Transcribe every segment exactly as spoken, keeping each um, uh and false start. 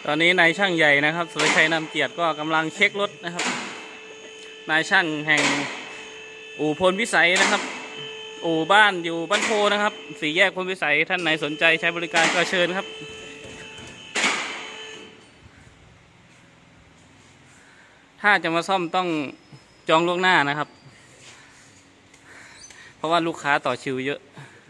ตอนนี้นายช่างใหญ่นะครับสุรชัยนำเกียรติก็กำลังเช็ครถนะครับนายช่างแห่งอู่พลวิสัยนะครับอู่บ้านอยู่บ้านโพนะครับสี่แยกพลวิสัยท่านไหนสนใจใช้บริการก็เชิญครับถ้าจะมาซ่อมต้องจองล่วงหน้านะครับเพราะว่าลูกค้าต่อคิวเยอะ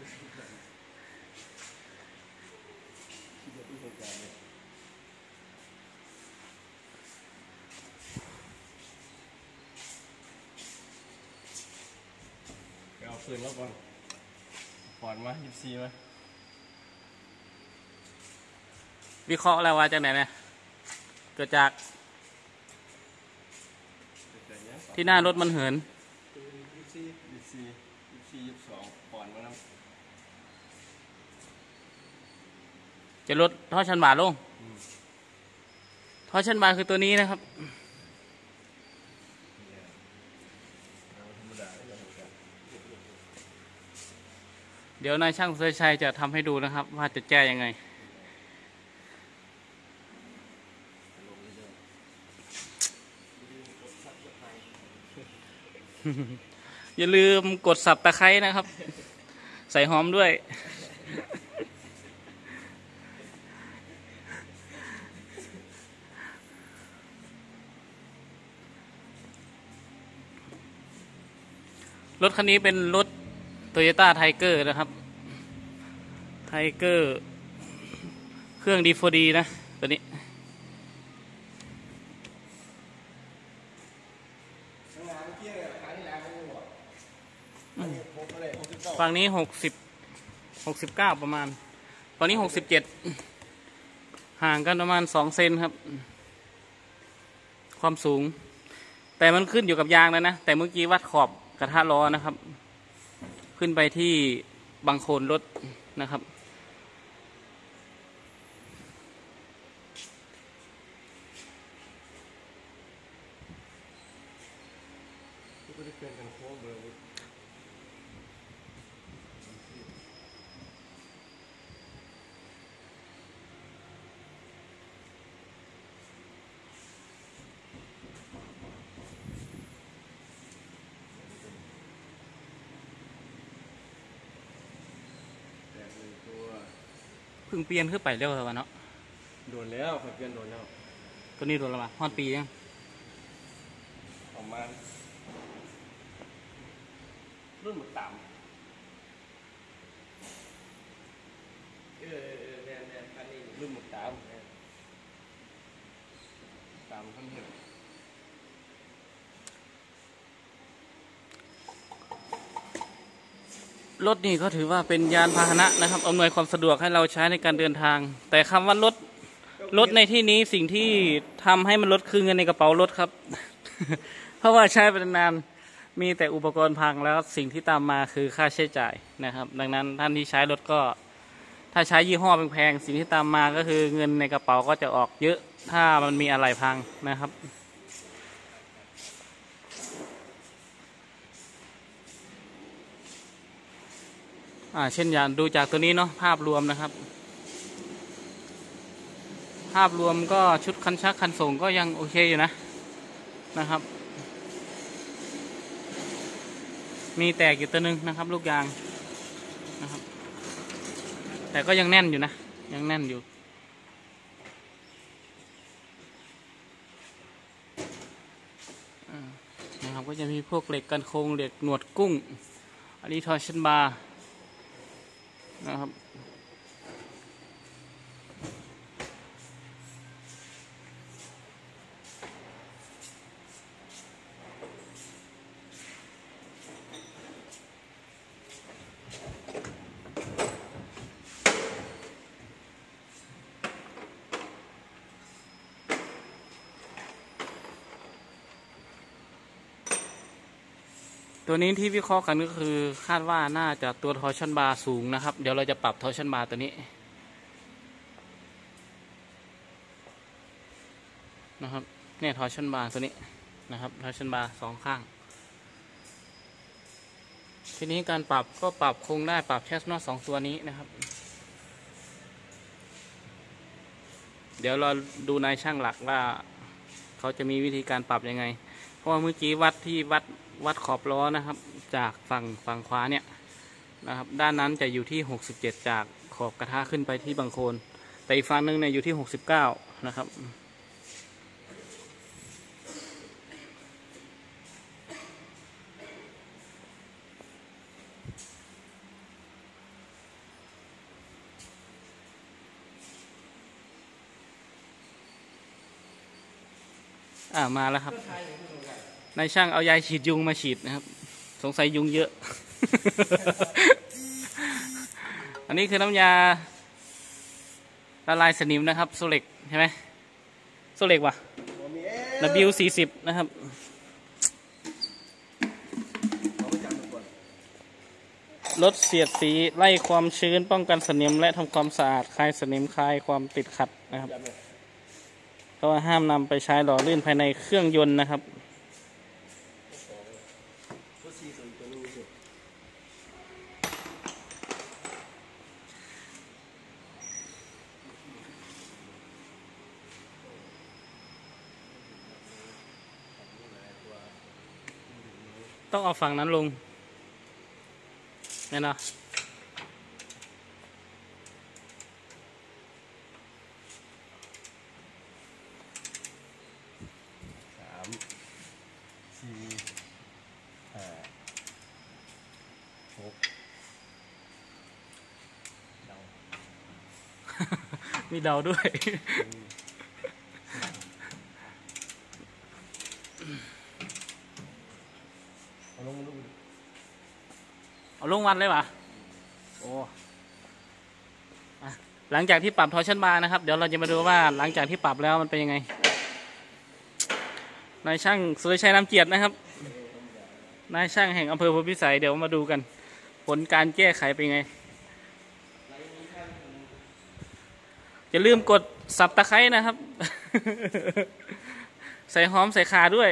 เอาปืนแล้วก่อนปอดมายิบซีมาวิเคราะห์แล้วว่าจากไหนเนี่ยเกิดจากที่หน้ารถมันเหินยิบซียิบซียิบซียิบสองปอดมาแล้วจะลดท่อชันบาทลงท่อชันบาทคือตัวนี้นะครับเดี๋ยวนายช่างสุรชัยจะทำให้ดูนะครับว่าจะแก้ยังไงอย่าลืมกดสับตะไคร้นะครับใส่หอมด้วยรถคันนี้เป็นรถโตโยต้าไทเกอร์นะครับไทเกอร์เครื่อง ดี โฟร์ ดี นะตัวนี้ฝั่งนี้หกสิบหกสิบเก้าประมาณฝั่งนี้หกสิบเจ็ดห่างกันประมาณสองเซนครับความสูงแต่มันขึ้นอยู่กับยางแล้วนะแต่เมื่อกี้วัดขอบกระทะล้อนะครับขึ้นไปที่บังโคลนรถนะครับเพิ่งเปลี่ยนขึ้นไปเร็วแล้วเนาะโดนแล้วเปลี่ยนโดนแล้วตัวนี้โดนแล้วมาฮอดปียังประมาณรุ่นหมดต่ำเออเออแน่แน่คันนี้รุ่นหมดต่ำต่ำขั้นเห็นรถนี่ก็ถือว่าเป็นยานพาหนะนะครับอำนวยความสะดวกให้เราใช้ในการเดินทางแต่คำว่ารถรถในที่นี้สิ่งที่ทำให้มันลดคือเงินในกระเป๋ารถครับ เพราะว่าใช้ไปนานมีแต่อุปกรณ์พังแล้วสิ่งที่ตามมาคือค่าใช้จ่ายนะครับดังนั้นท่านที่ใช้รถก็ถ้าใช้ยี่ห้อแพงๆสิ่งที่ตามมาก็คือเงินในกระเป๋าก็จะออกเยอะถ้ามันมีอะไรพังนะครับอ่าเช่นอย่างดูจากตัวนี้เนาะภาพรวมนะครับภาพรวมก็ชุดคันชักคันส่งก็ยังโอเคอยู่นะนะครับมีแตกอยู่ตัวนึงนะครับลูกยางนะครับแต่ก็ยังแน่นอยู่นะยังแน่นอยู่นะครับก็จะมีพวกเหล็กกันโครงเหล็กหนวดกุ้งอันนี้ทอร์ชันบาร์นะครับตัวนี้ที่วิเคราะห์กันก็คือคาดว่าน่าจะตัวทอร์ชันบาร์สูงนะครับเดี๋ยวเราจะปรับทอร์ชันบาร์ตัวนี้นะครับเนี่ยทอร์ชันบาร์ตัวนี้นะครับทอร์ชันบาร์สองข้างทีนี้การปรับก็ปรับคงได้ปรับแค่น็อตสองตัวนี้นะครับเดี๋ยวเราดูนายช่างหลักว่าเขาจะมีวิธีการปรับยังไง เพราะว่าเมื่อกี้วัดที่วัดวัดขอบล้อนะครับ จากฝั่งฝั่งขวาเนี่ยนะครับด้านนั้นจะอยู่ที่หกสิบเจ็ดจากขอบกระทะขึ้นไปที่บังโคลนแต่อีกฝั่งนึงเนี่ยอยู่ที่หกสิบเก้านะครับอ่ามาแล้วครับนายช่างเอายาฉีดยุงมาฉีดนะครับสงสัยยุงเยอะ อันนี้คือน้ำยาละลายสนิมนะครับโซเล็กใช่ไหมโซเล็กวะ ดับเบิลยู สี่สิบนะครับลดเสียดสีไล่ความชื้นป้องกันสนิมและทำความสะอาดคลายสนิมคลายความติดขัดนะครับก็ห้ามนำไปใช้หล่อลื่นภายในเครื่องยนต์นะครับต้องเอาฝั่งนั้นลงเนี่ยนะสามสี่ห้าหกเดามีเดาด้วยเอาลงมาดูเอาลงวันเลยปะโอ้อะหลังจากที่ปรับทอร์ชันบาร์นะครับเดี๋ยวเราจะมาดูว่าหลังจากที่ปรับแล้วมันเป็นยังไงนายช่างสุรชัยน้ำเกียรตินะครับนายช่างแห่งอำเภอพลพิสัยเดี๋ยวมาดูกันผลการแก้ไขเป็นไงอย่าลืมกดสับตะไคร้นะครับ ใส่หอมใส่ข่าด้วย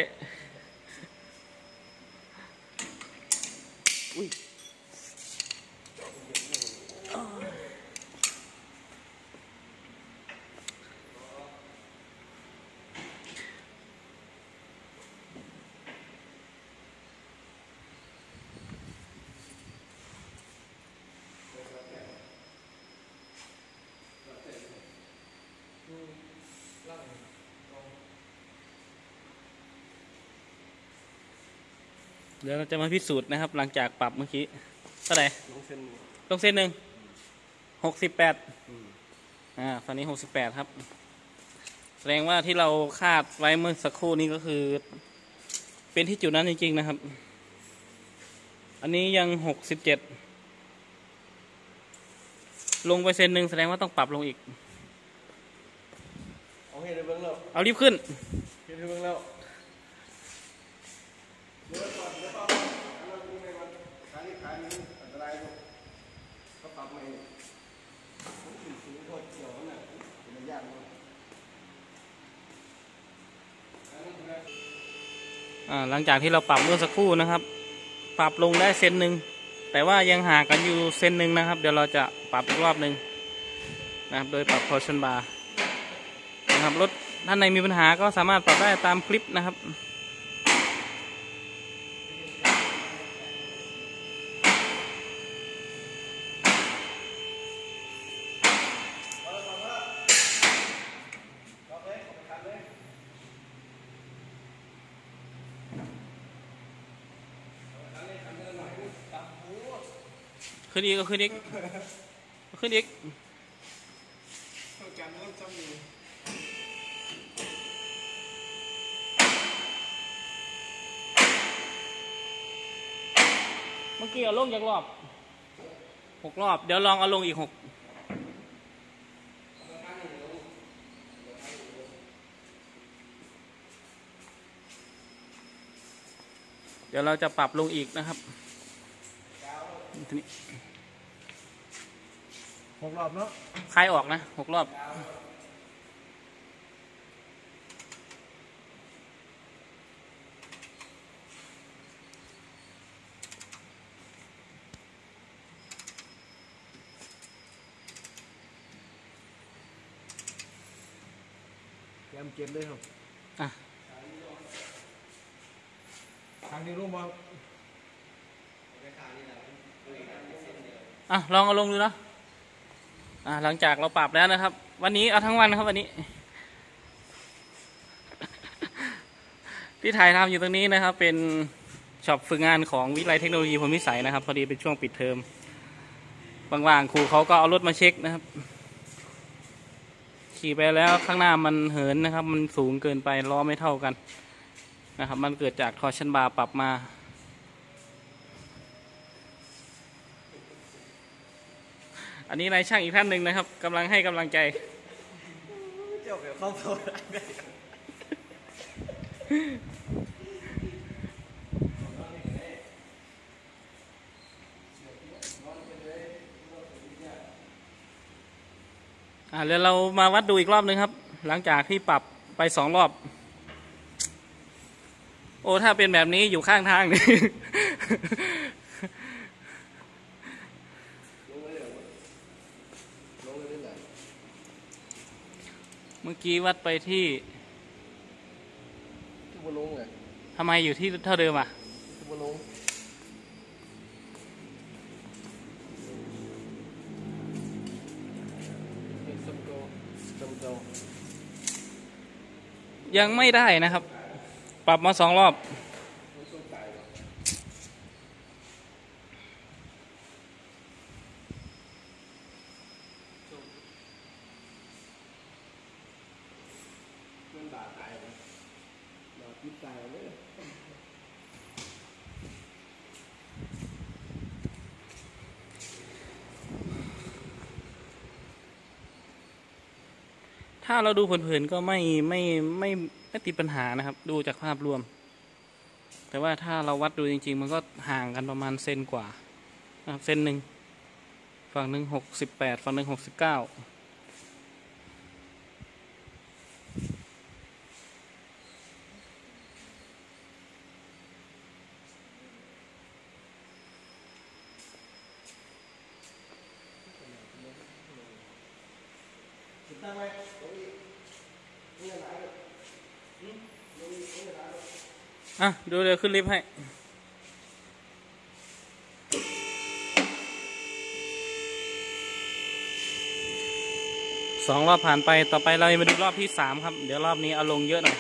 อุ้ยเดี๋ยวเราจะมาพิสูจน์นะครับหลังจากปรับเมื่อกี้เท่าไหร่ลงเส้นลงเส้นหนึ่งหกสิบแปดอ่าฝั่งนี้หกสิบแปดครับแสดงว่าที่เราคาดไว้เมื่อสักครู่นี้ก็คือเป็นที่จุดนั้นจริงๆนะครับอันนี้ยังหกสิบเจ็ดลงไปเซนหนึ่งแสดงว่าต้องปรับลงอีกเอาให้ได้เบื้องแล้วเอารีบขึ้นให้ได้เบื้องแล้วหลังจากที่เราปรับเมื่อสักครู่นะครับปรับลงได้เซนหนึ่งแต่ว่ายังห่างกันอยู่เซนหนึ่งนะครับเดี๋ยวเราจะปรับอีกรอบหนึ่งนะครับโดยปรับ torsion bar นะครับรถท่านในมีปัญหาก็สามารถปรับได้ตามคลิปนะครับขึ้นอีกก็ขึ้นอีกขึ้นอีกเมื่อกี้เอาลงจากรอบหกรอบเดี๋ยวลองเอาลงอีกหกเดี๋ยวเราจะปรับลงอีกนะครับหกรอบเนาะคลายออกนะหกรอบมเจ็ดเลยครับอ่ะทางนี้ลงมาอ่ะลองเอาลงดูนะอ่ะหลังจากเราปรับแล้วนะครับ วันนี้เอาทั้งวันนะครับวันนี้ ที่ถ่ายทำอยู่ตรงนี้นะครับ เป็นช็อปฝึกงานของวิทยาลัยเทคโนโลยีพลวิสัยนะครับ พอดีเป็นช่วงปิดเทอมว่างๆครูเขาก็เอารถมาเช็คนะครับ ขี่ไปแล้วข้างหน้ามันเหินนะครับ มันสูงเกินไปล้อไม่เท่ากันนะครับ มันเกิดจากทอร์ชันบาร์ปรับมา อันนี้นายช่างอีกท่านหนึ่งนะครับกำลังให้กำลังใจเจ้าเกี่ยวเข้าโซ่ได้อ่าเดี๋ยวเรามาวัดดูอีกรอบนึงครับ หลังจากที่ปรับไปสองรอบ โอ้ถ้าเป็นแบบนี้อยู่ข้างทางนี่ เมื่อกี้วัดไปที่ทุบลงเลยทำไมอยู่ที่เท่าเดิมอ่ะทุบลงสมโตสมโตยังไม่ได้นะครับ ปรับมาสองรอบมันบาดตายเลยบาดพิษตายเลยถ้าเราดูเผินๆก็ไม่ไม่ไม่ไม่ติดปัญหานะครับ ดูจากภาพรวม แต่ว่าถ้าเราวัดดูจริงๆ มันก็ห่างกันประมาณเซนกว่านะครับเซนหนึ่งฝั่งหนึ่งหกสิบแปดฝั่งหนึ่งหกสิบเก้าอ่ะดูเดี๋ยวขึ้นลิฟต์ให้สองรอบผ่านไปต่อไปเราจะมาดูรอบที่สามครับ เดี๋ยวรอบนี้เอาลงเยอะหน่อย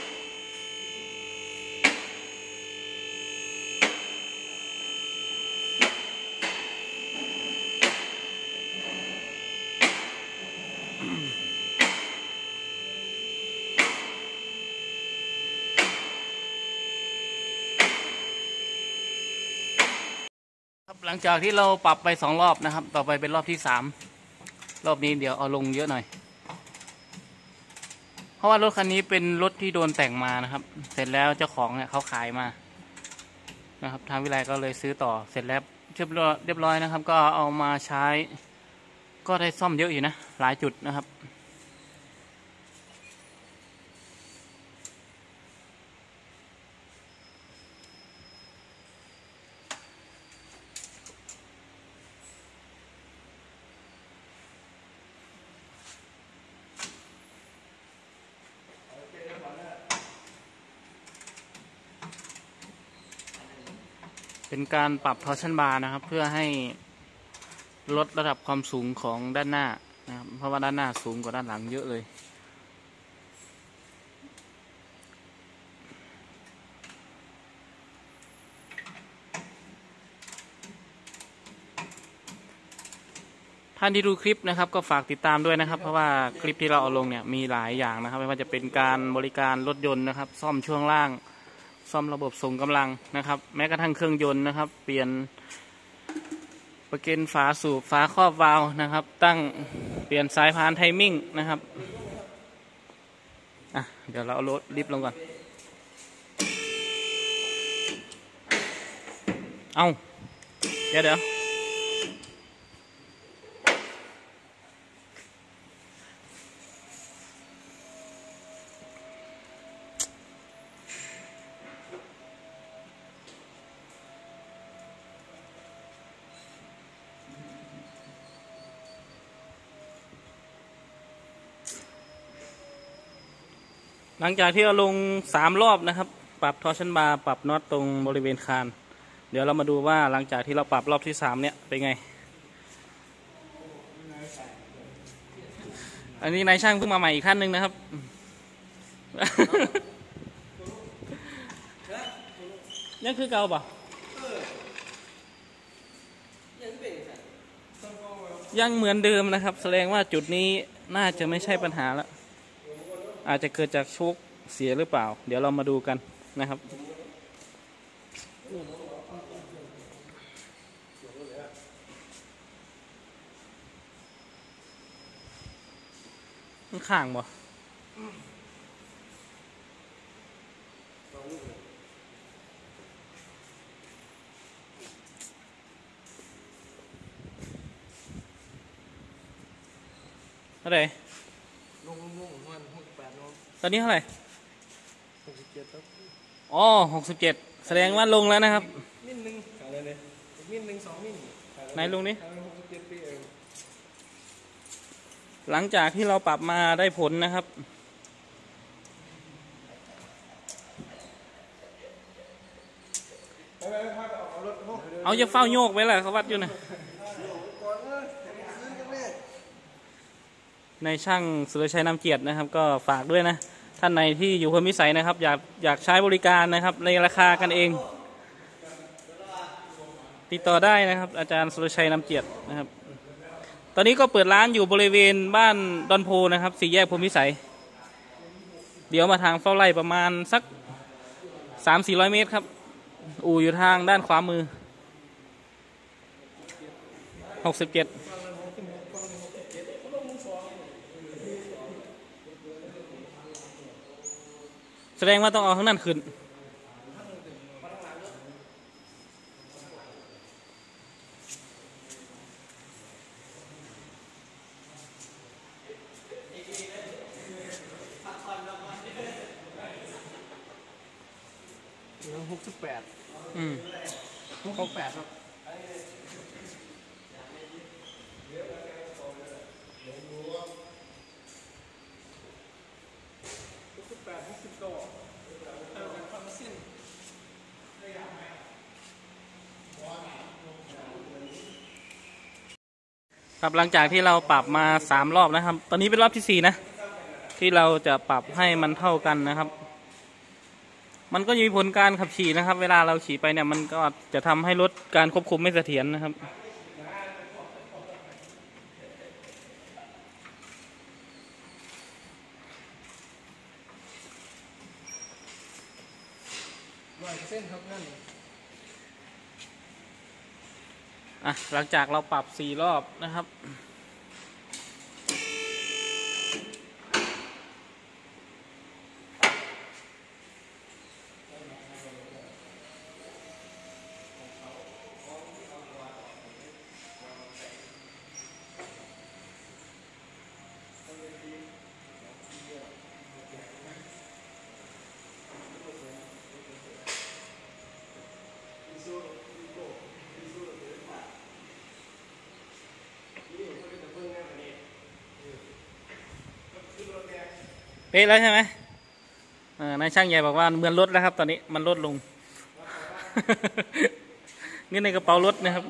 ครับหลังจากที่เราปรับไปสองรอบนะครับ ต่อไปเป็นรอบที่สามรอบนี้เดี๋ยวเอาลงเยอะหน่อย เพราะว่ารถคันนี้เป็นรถที่โดนแต่งมานะครับ เสร็จแล้วเจ้าของเนี่ยเขาขายมานะครับทางวิไลก็เลยซื้อต่อเสร็จแล้วเรียบร้อยเรียบร้อยนะครับ ก็เอามาใช้ก็ได้ซ่อมเยอะอยู่นะหลายจุดนะครับ เป็นการปรับทอร์ชันบาร์นะครับ เพื่อให้ลดระดับความสูงของด้านหน้านะครับเพราะว่าด้านหน้าสูงกว่าด้านหลังเยอะเลยท่านที่ดูคลิปนะครับก็ฝากติดตามด้วยนะครับ เพราะว่าคลิปที่เราเอาลงเนี่ยมีหลายอย่างนะครับไม่ว่าจะเป็นการบริการรถยนต์นะครับ ซ่อมช่วงล่างซ่อมระบบส่งกำลังนะครับ แม้กระทั่งเครื่องยนต์นะครับ เปลี่ยนประเกนฝาสูบฝาครอบวาล์วนะครับ ตั้งเปลี่ยนสายพานไทมิ่งนะครับอ่ะเดี๋ยวเราเอารถลิฟต์ลงก่อนเอาเดี๋ยวเดี๋ยวหลังจากที่เราลงสามรอบนะครับปรับทอร์ชันบาร์ปรับน็อตตรงบริเวณคานเดี๋ยวเรามาดูว่าหลังจากที่เราปรับรอบที่สามเนี่ยเป็นไงอันนี้นายช่างเพิ่งมาใหม่อีกขั้นหนึ่งนะครับ ยังคือเก่าป่ะยังเหมือนเดิมนะครับแสดงว่าจุดนี้น่าจะไม่ใช่ปัญหาแล้วอาจจะเกิดจากโชคเสียหรือเปล่าเดี๋ยวเรามาดูกันนะครับมันข้างบ่เท่าไหร่ลงลงวันหกแปดลงตอนนี้เท่าไหร่หกสิบเจ็ดครับอ๋อหกสิบเจ็ดแสดงว่าลงแล้วนะครับมิลหนึ่งอะไรเนี่ยมิลหนึ่งสองมิลไหนลงนี้หกสิบเจ็ดปีเองหลังจากที่เราปรับมาได้ผลนะครับเอาจะเฝ้าโยกไว้แหละเขาวัดอยู่นะในช่างสุรชัยนำเกียรตินะครับก็ฝากด้วยนะท่านในที่อยู่พลวิสัยนะครับอยากอยากใช้บริการนะครับในราคากันเองติดต่อได้นะครับอาจารย์สุรชัยนำเกียรตินะครับตอนนี้ก็เปิดร้านอยู่บริเวณบ้านดอนโพนะครับสี่แยกพลวิสัยเดี๋ยวมาทางเฝ้าไร่ประมาณสักสามสี่ร้อยเมตรครับอู่อยู่ทางด้านขวามือหกสิบเจ็ดแสดงว่าต้องเอาข้างนั้นขึ้นหกสิบแปดอืมหกแปดครับครับหลังจากที่เราปรับมาสามรอบนะครับตอนนี้เป็นรอบที่สี่นะที่เราจะปรับให้มันเท่ากันนะครับมันก็มีผลการขับขี่นะครับเวลาเราขี่ไปเนี่ยมันก็จะทำให้รถการควบคุมไม่เสถียรนะครับร้อยเส้นครับนั่นอ่ะหลังจากเราปรับสี่รอบนะครับเป๊ะแล้วใช่ไหมนายช่างใหญ่บอกว่าเหมือนรถแล้วครับตอนนี้มันลดลง เงินในกระเป๋ารถนะครับ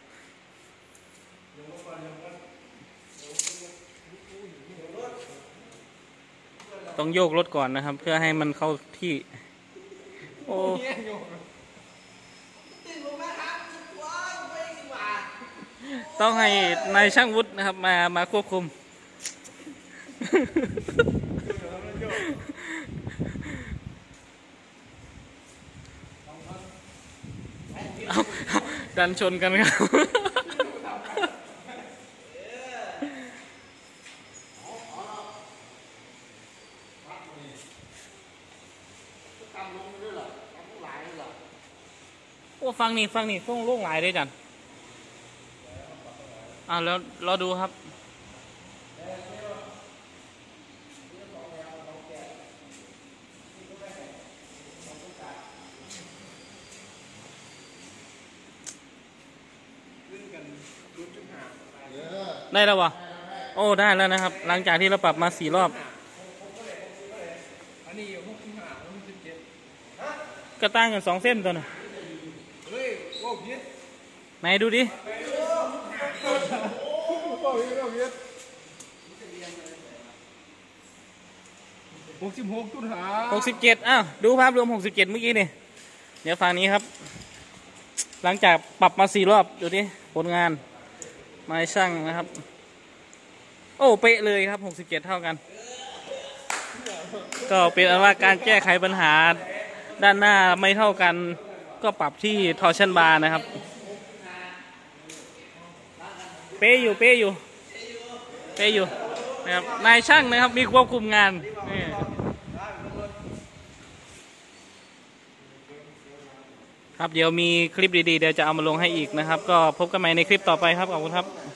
ต้องโยกรถก่อนนะครับเพื่อให้มันเข้าที่โอ้ต้องให้นายช่างวุฒินะครับมามาควบคุมเอาดันชนกันครับโอ้ฟังนี่ฟังนี่ฟังโล่งหลายเลยจันอ่าแล้วเราดูครับได้แล้ววะโอ้ได้แล้วนะครับหลังจากที่เราปรับมาสี่รอบอันนี้ระตั้งกันสองเส้นตัวน่ะเฮ้ยโอ้ยไหนดูดิหกสิบหกจุดห้าหกสิบเจ็ดอ้าวดูภาพรวมหกสิบเจ็ดเมื่อกี้นี่เดี๋ยวฝั่งนี้ครับ หลังจากปรับมาสี่รอบดูดิผลงานไม้ช่างนะครับ โอ้เป๊ะเลยครับหกสิบเจ็ดเท่ากัน ก็เป็นอันว่าการแก้ไขปัญหาด้านหน้าไม่เท่ากัน ก็ปรับที่ทอร์ชันบาร์นะครับ เป๊ะอยู่เป๊ะอยู่เป๊ะอยู่นะครับนายช่างนะครับมีควบคุมงานนี่ครับเดี๋ยวมีคลิปดีๆเดี๋ยวจะเอามาลงให้อีกนะครับ ก็พบกันใหม่ในคลิปต่อไปครับขอบคุณครับ